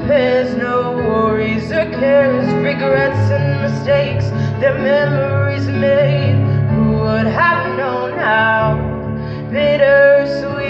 compares, no worries or cares, regrets and mistakes, their memories made. Who would have known how bittersweet